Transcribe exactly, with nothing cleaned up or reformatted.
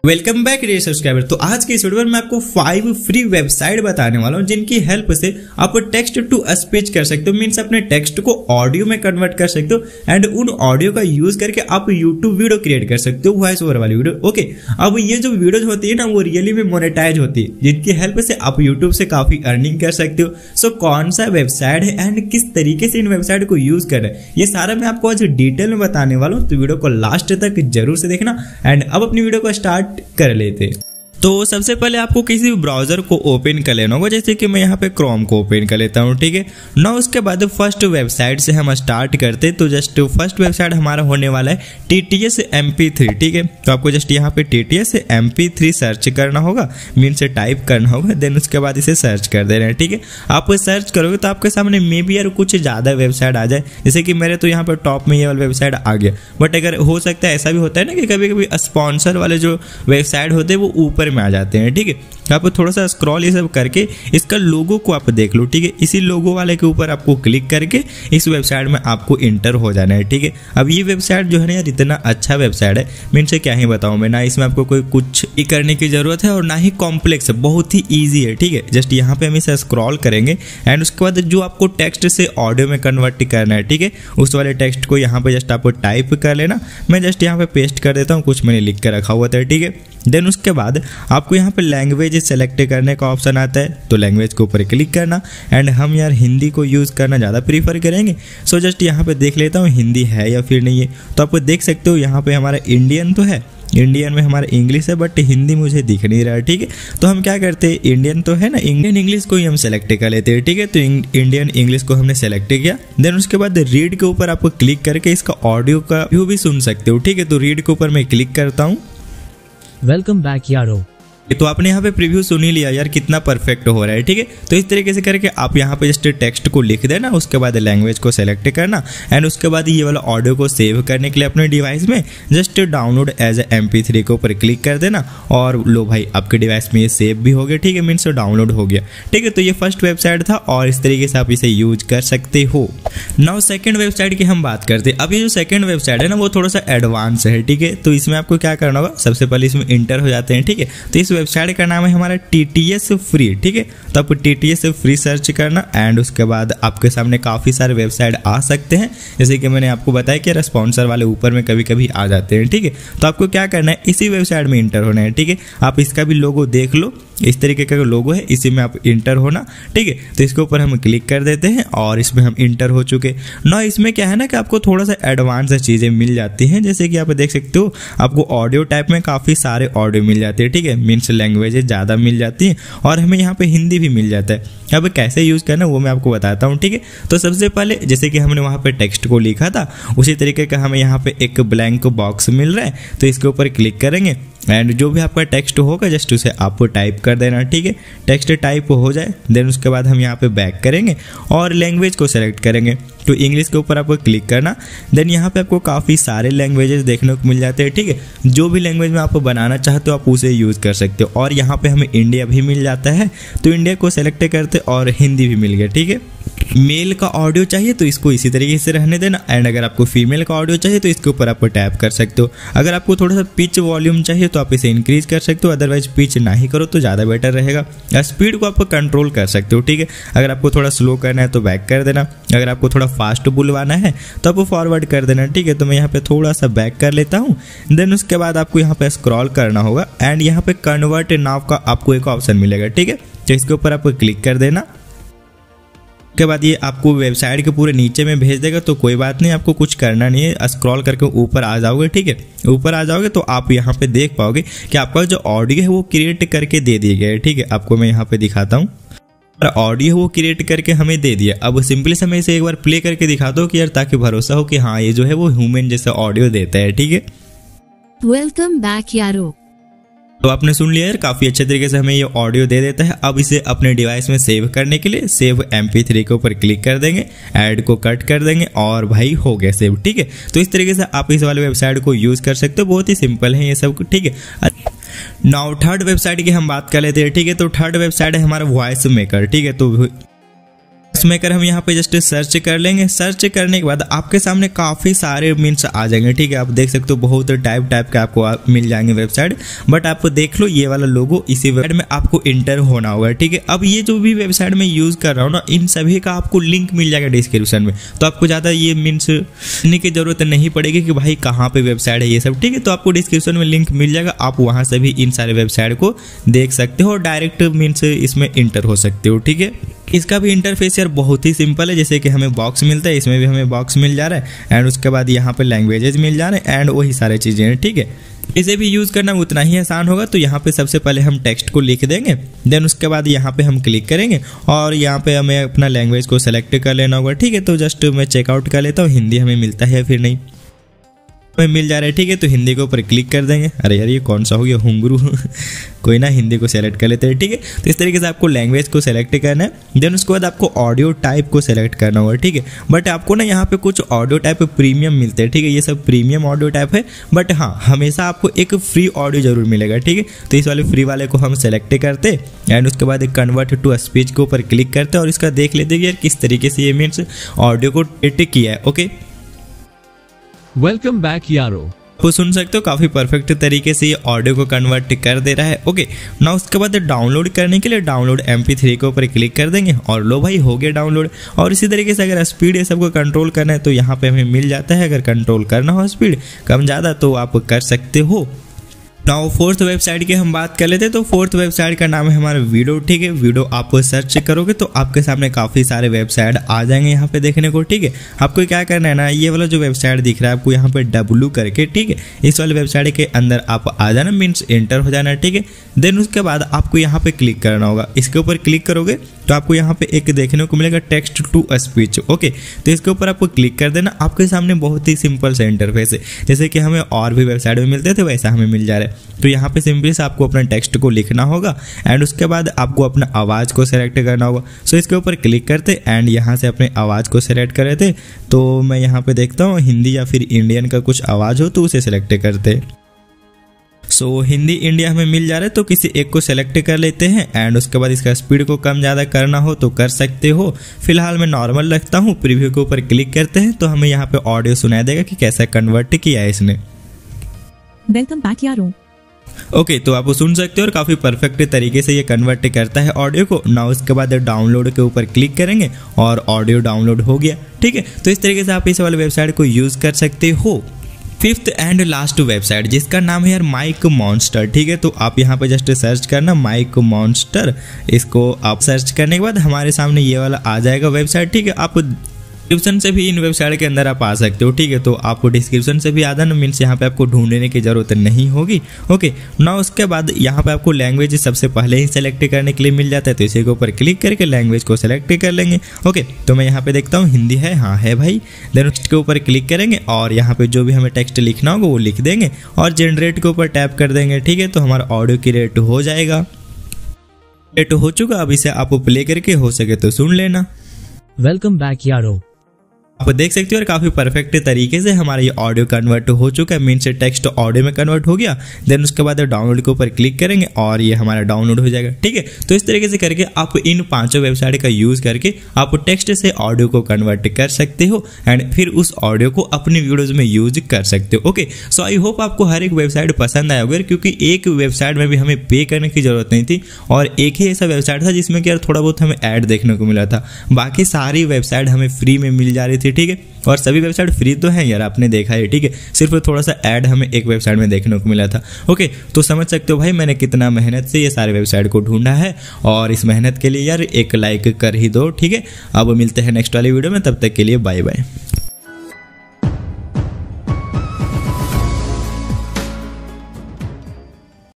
Welcome back dear subscriber. तो आज के इस वीडियो में मैं आपको फाइव फ्री वेबसाइट बताने वाला हूं जिनकी हेल्प से आप टेक्स्ट टू स्पीच कर सकते हो। मींस अपने टेक्स्ट को ऑडियो में कन्वर्ट कर सकते हो एंड उन ऑडियो का यूज करके आप यूट्यूब वीडियो क्रिएट कर सकते हो, वॉइस ओवर वाली वीडियो। ओके, अब ये जो वीडियोज होती है ना वो रियली में मोनेटाइज होती है, जिनकी हेल्प से आप यूट्यूब से काफी अर्निंग कर सकते हो। सो कौन सा वेबसाइट है एंड किस तरीके से इन वेबसाइट को यूज कर रहे हैं, ये सारा मैं आपको आज डिटेल में बताने वाला हूँ। तो वीडियो को लास्ट तक जरूर से देखना एंड अब अपनी वीडियो को स्टार्ट कर लेते। तो सबसे पहले आपको किसी भी ब्राउजर को ओपन कर लेना होगा, जैसे कि मैं यहाँ पे क्रोम को ओपन कर लेता हूँ। ठीक है ना, उसके बाद फर्स्ट वेबसाइट से हम स्टार्ट करते। तो जस्ट फर्स्ट वेबसाइट हमारा होने वाला है T T S M P three. ठीक है, तो आपको जस्ट यहाँ पे T T S M P three search करना होगा, मीन से टाइप करना होगा, देन उसके बाद इसे सर्च कर देना है। ठीक है, आप सर्च करोगे तो आपके सामने मे बी यार कुछ ज्यादा वेबसाइट आ जाए, जैसे कि मेरे तो यहाँ पर टॉप में ये वाला वेबसाइट आ गया। बट अगर हो सकता है, ऐसा भी होता है ना कि कभी कभी स्पॉन्सर वाले जो वेबसाइट होते हैं वो ऊपर में आ जाते हैं। ठीक है, आप थोड़ा सा स्क्रॉल ये सब करके इसका लोगो को आप देख लो। ठीक है, इसी लोगो वाले के ऊपर आपको क्लिक करके इस वेबसाइट में आपको इंटर हो जाना है। ठीक है, अब ये वेबसाइट जो है ना यार इतना अच्छा वेबसाइट है, मैं इनसे क्या ही बताऊं मैं, ना इसमें आपको कोई कुछ ही करने की जरूरत है और ना ही कॉम्प्लेक्स है, बहुत ही ईजी है। ठीक है, जस्ट यहाँ पे हम इसे स्क्रॉल करेंगे एंड उसके बाद जो आपको टेक्स्ट से ऑडियो में कन्वर्ट करना है, ठीक है, उस वाले टेक्स्ट को यहाँ पे जस्ट आपको टाइप कर लेना। मैं जस्ट यहाँ पे पेस्ट कर देता हूँ, कुछ मैंने लिख कर रखा हुआ था। ठीक है, देन उसके बाद आपको यहाँ पे लैंग्वेज सेलेक्ट करने का ऑप्शन आता है, तो लैंग्वेज के ऊपर क्लिक करना एंड हम यार हिंदी को यूज़ करना ज़्यादा प्रीफर करेंगे। सो जस्ट यहाँ पे देख लेता हूँ हिंदी है या फिर नहीं है। तो आपको देख सकते हो यहाँ पे हमारा इंडियन तो है, इंडियन में हमारा इंग्लिश है, बट हिंदी मुझे दिख नहीं रहा है। ठीक है, तो हम क्या करते हैं, इंडियन तो है ना, इंडियन इंग्लिश को ही हम सेलेक्ट कर लेते हैं। ठीक है, तो इंडियन इंग्लिश को हमने सेलेक्ट किया। देन उसके बाद रीड के ऊपर आपको क्लिक करके इसका ऑडियो का व्यू भी सुन सकते हो। ठीक है, तो रीड के ऊपर मैं क्लिक करता हूँ। वेलकम बैक यारो। तो आपने यहाँ पे प्रीव्यू सुन ही लिया यार कितना परफेक्ट हो रहा है। ठीक है, तो इस तरीके से करके आप यहाँ पे जस्ट टेक्स्ट को लिख देना, उसके बाद लैंग्वेज को सेलेक्ट करना एंड उसके बाद ये वाला ऑडियो को सेव करने के लिए अपने डिवाइस में just download as a M P three के ऊपर क्लिक कर देना और लो भाई आपके डिवाइस में ये सेव भी हो गया। ठीक है, मीन्स डाउनलोड हो गया। ठीक है, तो ये फर्स्ट वेबसाइट था और इस तरीके से आप इसे यूज कर सकते हो। नाउ सेकंड वेबसाइट की हम बात करते हैं। अब ये जो सेकंड वेबसाइट है ना वो थोड़ा सा एडवांस है। ठीक है, तो इसमें आपको क्या करना होगा, सबसे पहले इसमें इंटर हो जाते हैं। ठीक है, तो इस वेबसाइट का नाम है हमारा टी टी एस फ्री। ठीक है, तो आपको T T S free search करना एंड उसके बाद आपके सामने काफी सारे वेबसाइट आ सकते हैं, जैसे कि मैंने आपको बताया कि स्पॉन्सर वाले ऊपर में कभी कभी आ जाते हैं। ठीक है, तो आपको क्या करना है, इसी वेबसाइट में इंटर होना है। ठीक है, आप इसका भी लोगो देख लो, इस तरीके का लोगो है, इसी में आप इंटर होना। ठीक है, तो इसके ऊपर हम क्लिक कर देते हैं और इसमें हम इंटर हो चुके। ना इसमें क्या है ना कि आपको थोड़ा सा एडवांस चीजें मिल जाती हैं, जैसे कि आप देख सकते हो आपको ऑडियो टाइप में काफी सारे ऑडियो मिल जाते हैं। ठीक है, मीन्स लैंग्वेजेस ज्यादा मिल जाती हैं और हमें यहाँ पे हिंदी भी मिल जाता है। अब कैसे यूज करना वो मैं आपको बताता हूँ। ठीक है, तो सबसे पहले जैसे कि हमने वहाँ पे टेक्स्ट को लिखा था, उसी तरीके का हमें यहाँ पे एक ब्लैंक बॉक्स मिल रहा है, तो इसके ऊपर क्लिक करेंगे एंड जो भी आपका टेक्स्ट होगा जस्ट उसे आपको टाइप कर देना। ठीक है, टेक्स्ट टाइप हो जाए देन उसके बाद हम यहाँ पे बैक करेंगे और लैंग्वेज को सेलेक्ट करेंगे, तो इंग्लिश के ऊपर आपको क्लिक करना। देन यहाँ पे आपको काफ़ी सारे लैंग्वेजेस देखने को मिल जाते हैं। ठीक है, जो भी लैंग्वेज में आप बनाना चाहते हो आप उसे यूज़ कर सकते हो और यहाँ पे हमें इंडिया भी मिल जाता है, तो इंडिया को सेलेक्ट करते और हिंदी भी मिल गया। ठीक है, मेल का ऑडियो चाहिए तो इसको इसी तरीके से रहने देना एंड अगर आपको फीमेल का ऑडियो चाहिए तो इसके ऊपर आपको टैप कर सकते हो। अगर आपको थोड़ा सा पिच वॉल्यूम चाहिए तो आप इसे इंक्रीज कर सकते हो, अदरवाइज पिच ना ही करो तो ज़्यादा बेटर रहेगा। स्पीड को आप कंट्रोल कर सकते हो। ठीक है, अगर आपको थोड़ा स्लो करना है तो बैक कर देना, अगर आपको थोड़ा फास्ट बुलवाना है तो आपको फॉरवर्ड कर देना। ठीक है, तो मैं यहाँ पे थोड़ा सा बैक कर लेता हूँ। देन उसके बाद आपको यहाँ पे स्क्रॉल करना होगा एंड यहाँ पे कन्वर्ट नाउ का आपको एक ऑप्शन मिलेगा। ठीक है, तो इसके ऊपर आपको क्लिक कर देना। के बाद ये आपको वेबसाइट के पूरे नीचे में भेज देगा, तो कोई बात नहीं, आपको कुछ करना नहीं है, स्क्रॉल करके ऊपर आ जाओगे। ठीक है, ऊपर आ जाओगे तो आप यहाँ पे देख पाओगे कि आपका जो ऑडियो है वो क्रिएट करके दे दिया गया है। ठीक है, आपको मैं यहाँ पे दिखाता हूँ, ऑडियो वो क्रिएट करके हमें दे दिया। अब सिंपली से मैं इसे एक बार प्ले करके दिखाता हूँ कि यार ताकि भरोसा हो कि हाँ ये जो है वो ह्यूमन जैसा ऑडियो देता है। ठीक है, वेलकम बैक यारो। तो आपने सुन लिया यार, काफी अच्छे तरीके से हमें ये ऑडियो दे देता है। अब इसे अपने डिवाइस में सेव करने के लिए सेव एम पी थ्री के ऊपर क्लिक कर देंगे, ऐड को कट कर देंगे और भाई हो गया सेव। ठीक है, तो इस तरीके से आप इस वाले वेबसाइट को यूज कर सकते हो, बहुत ही सिंपल है ये सब। ठीक है, नाउ थर्ड वेबसाइट की हम बात कर लेते हैं। ठीक है, तो थर्ड वेबसाइट है हमारा वॉइस मेकर। ठीक है, तो मेकर हम यहाँ पे जस्ट सर्च कर लेंगे। सर्च करने के बाद आपके सामने काफ़ी सारे मीन्स आ जाएंगे, ठीक है। आप देख सकते हो बहुत टाइप टाइप के आपको आ, मिल जाएंगे वेबसाइट, बट आप देख लो ये वाला लोगो इसी वेबसाइट में आपको इंटर होना होगा, ठीक है। अब ये जो भी वेबसाइट में यूज़ कर रहा हूँ ना, इन सभी का आपको लिंक मिल जाएगा डिस्क्रिप्शन में, तो आपको ज़्यादा ये मीन्स लिखने की जरूरत नहीं पड़ेगी कि भाई कहाँ पे वेबसाइट है ये सब, ठीक है। तो आपको डिस्क्रिप्शन में लिंक मिल जाएगा, आप वहाँ से भी इन सारे वेबसाइट को देख सकते हो और डायरेक्ट मीन्स इसमें इंटर हो सकते हो, ठीक है। इसका भी इंटरफेस यार बहुत ही सिंपल है, जैसे कि हमें बॉक्स मिलता है, इसमें भी हमें बॉक्स मिल जा रहा है एंड उसके बाद यहाँ पे लैंग्वेजेस मिल जा रहे हैं एंड वही सारी चीज़ें हैं, ठीक है। इसे भी यूज़ करना उतना ही आसान होगा। तो यहाँ पे सबसे पहले हम टेक्स्ट को लिख देंगे, देन उसके बाद यहाँ पे हम क्लिक करेंगे और यहाँ पे हमें अपना लैंग्वेज को सेलेक्ट कर लेना होगा, ठीक है। तो जस्ट मैं चेकआउट कर लेता हूँ, हिंदी हमें मिलता है फिर नहीं हमें मिल जा रहा है, ठीक है। तो हिंदी के ऊपर क्लिक कर देंगे। अरे यार ये कौन सा हो गया हुंगरू कोई ना, हिंदी को सेलेक्ट कर लेते हैं, ठीक है। तो इस तरीके से आपको लैंग्वेज को सेलेक्ट करना है, देन उसके बाद आपको ऑडियो टाइप को सेलेक्ट करना होगा, ठीक है। बट आपको ना यहाँ पे कुछ ऑडियो टाइप प्रीमियम मिलते हैं, ठीक है। ये सब प्रीमियम ऑडियो टाइप है, बट हाँ हमेशा आपको एक फ्री ऑडियो जरूर मिलेगा, ठीक है। तो इस वाले फ्री वाले को हम सेलेक्ट करते एंड उसके बाद कन्वर्ट टू स्पीच के ऊपर क्लिक करते और इसका देख लेते हैं यार किस तरीके से ये मीन्स ऑडियो को एडिट किया है, ओके। वेलकम बैक यारो। वो सुन सकते हो काफ़ी परफेक्ट तरीके से ये ऑडियो को कन्वर्ट कर दे रहा है, ओके ना। उसके बाद डाउनलोड करने के लिए डाउनलोड एम पी थ्री के ऊपर क्लिक कर देंगे और लो भाई हो गया डाउनलोड। और इसी तरीके से अगर स्पीड ये सबको कंट्रोल करना है तो यहाँ पे हमें मिल जाता है, अगर कंट्रोल करना हो स्पीड कम ज़्यादा तो आप कर सकते हो। नाउ फोर्थ वेबसाइट की हम बात कर लेते हैं। तो फोर्थ वेबसाइट का नाम है हमारा वीडियो, ठीक है। वीडियो आप सर्च करोगे तो आपके सामने काफ़ी सारे वेबसाइट आ जाएंगे यहाँ पे देखने को, ठीक है। आपको क्या करना है ना, ये वाला जो वेबसाइट दिख रहा है आपको यहाँ पे डब्लू करके, ठीक है, इस वाले वेबसाइट के अंदर आप आ जाना, मीन्स एंटर हो जाना, ठीक है। देन उसके बाद आपको यहाँ पे क्लिक करना होगा। इसके ऊपर क्लिक करोगे तो आपको यहाँ पे एक देखने को मिलेगा टेक्स्ट टू स्पीच, ओके। तो इसके ऊपर आपको क्लिक कर देना। आपके सामने बहुत ही सिंपल सा इंटरफेस है, जैसे कि हमें और भी वेबसाइट में मिलते थे वैसा हमें मिल जा रहा है। तो यहाँ पे सिंपली से आपको अपना टेक्स्ट को लिखना होगा एंड उसके बाद आपको अपना आवाज़ को सेलेक्ट करना होगा। सो इसके ऊपर क्लिक करते एंड यहाँ से अपने आवाज़ को सेलेक्ट कर लेते। तो मैं यहाँ पे देखता हूँ हिंदी या फिर इंडियन का कुछ आवाज़ हो तो उसे सेलेक्ट करते। सो so, हिंदी इंडिया हमें मिल जा रहा है तो किसी एक को सेलेक्ट कर लेते हैं एंड उसके बाद इसका स्पीड को कम ज़्यादा करना हो तो कर सकते हो। फिलहाल मैं नॉर्मल रखता हूँ। प्रीव्यू के ऊपर क्लिक करते हैं तो हमें यहाँ पे ऑडियो सुनाई देगा कि कैसा कन्वर्ट किया है इसने। वेलकम बैक यारो। ओके okay, तो आप सुन सकते हो और काफ़ी परफेक्ट तरीके से ये कन्वर्ट करता है ऑडियो को ना। उसके बाद डाउनलोड के ऊपर क्लिक करेंगे और ऑडियो डाउनलोड हो गया, ठीक है। तो इस तरीके से आप इस वाले वेबसाइट को यूज़ कर सकते हो। फिफ्थ एंड लास्ट वेबसाइट जिसका नाम है यार माइक मॉन्स्टर, ठीक है। तो आप यहाँ पे जस्ट सर्च करना माइक मॉन्स्टर। इसको आप सर्च करने के बाद हमारे सामने ये वाला आ जाएगा वेबसाइट, ठीक है। आप डिस्क्रिप्शन से भी इन वेबसाइट के अंदर आप आ सकते हो, ठीक है। तो आपको डिस्क्रिप्शन से भी आ जाना, मीन्स यहाँ पे आपको ढूंढने की जरूरत नहीं होगी, ओके ना। उसके बाद यहाँ पे आपको लैंग्वेज सबसे पहले ही सेलेक्ट करने के लिए मिल जाता है, तो इसी के ऊपर क्लिक करके लैंग्वेज को सेलेक्ट कर लेंगे, ओके। तो मैं यहाँ पे देखता हूँ हिंदी है, हाँ है भाई। देन उसके ऊपर क्लिक करेंगे और यहाँ पे जो भी हमें टेक्स्ट लिखना होगा वो लिख देंगे और जनरेट के ऊपर टैप कर देंगे, ठीक है। तो हमारा ऑडियो की रेट हो जाएगा, रेट हो चुका। अब इसे आप प्ले करके हो सके तो सुन लेना। वेलकम बैक यारो। आप देख सकते हो और काफ़ी परफेक्ट तरीके से हमारा ये ऑडियो कन्वर्ट हो चुका है, मीन्स टेक्स्ट ऑडियो में कन्वर्ट हो गया। देन उसके बाद डाउनलोड के ऊपर क्लिक करेंगे और ये हमारा डाउनलोड हो जाएगा, ठीक है। तो इस तरीके से करके आप इन पांचों वेबसाइट का यूज़ करके आप टेक्स्ट से ऑडियो को कन्वर्ट कर सकते हो एंड फिर उस ऑडियो को अपनी वीडियोज़ में यूज कर सकते हो, ओके। सो आई होप आपको हर एक वेबसाइट पसंद आया होगा, क्योंकि एक वेबसाइट में भी हमें पे करने की जरूरत नहीं थी और एक ही ऐसा वेबसाइट था जिसमें कि यार थोड़ा बहुत हमें ऐड देखने को मिला था। बाकी सारी वेबसाइट हमें फ्री में मिल जा रही थी, ठीक है। और सभी वेबसाइट फ्री तो हैं यार, आपने देखा है, ठीक है। सिर्फ थोड़ा सा ऐड हमें एक वेबसाइट में देखने को मिला था, ओके। तो समझ सकते हो भाई मैंने कितना मेहनत से ये सारे वेबसाइट को ढूंढा है और इस मेहनत के लिए यार एक लाइक कर ही दो, ठीक है। अब मिलते हैं नेक्स्ट वाली वीडियो में, तब तक के लिए बाय बाय।